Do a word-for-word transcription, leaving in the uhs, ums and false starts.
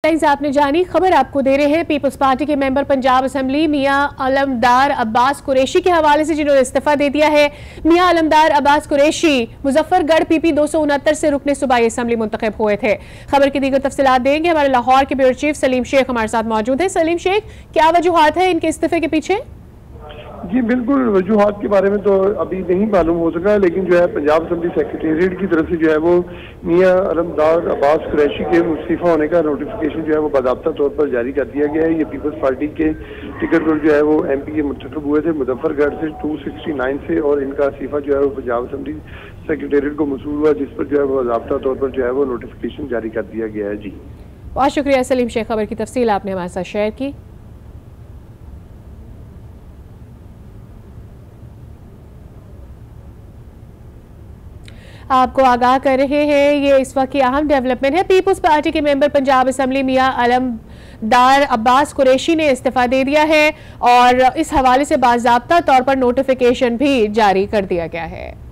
Headlines आपने जानी। खबर आपको दे रहे हैं पीपल्स पार्टी के मेंबर पंजाब असेंबली मियां अलमदार अब्बास कुरैशी के हवाले से, जिन्होंने इस्तीफा दे दिया है। मियां अलमदार अब्बास कुरैशी मुजफ्फरगढ़ पीपी दो सौ उनहत्तर से रुकने सूबाई असेंबली मुंतखब हुए थे। खबर की दीगर तफसीलात देंगे हमारे लाहौर के ब्यूरो चीफ सलीम शेख हमारे साथ मौजूद है। सलीम शेख, क्या वजूहात है इनके इस्तीफे के पीछे? जी बिल्कुल, वजूहात के बारे में तो अभी नहीं मालूम हो सका, लेकिन जो है पंजाब असेंबली सेक्रेटेरिएट की तरफ से जो है वो मियां अलमदार अब्बास कुरैशी के मुस्तीफा होने का नोटिफिकेशन जो है वो बाकायदा तौर पर जारी कर दिया गया है। ये पीपल्स पार्टी के टिकट पर जो है वो एमपी के मुंतखब हुए थे मुजफ्फरगढ़ से दो सौ उनहत्तर से, और इनका इस्तीफा जो है वो पंजाब असेंबली सेक्रेटेरिएट को मसूल हुआ, जिस पर जो है वो बाकायदा तौर पर जो है वो नोटिफिकेशन जारी कर दिया गया है। जी बहुत शुक्रिया सलीम शेख, खबर की तफसील आपने हमारे साथ शेयर की। आपको आगाह कर रहे हैं ये इस वक्त की अहम डेवलपमेंट है। पीपल्स पार्टी के मेंबर पंजाब असेंबली मियां अलमदार अब्बास कुरैशी ने इस्तीफा दे दिया है और इस हवाले से बाज़ाब्ता तौर पर नोटिफिकेशन भी जारी कर दिया गया है।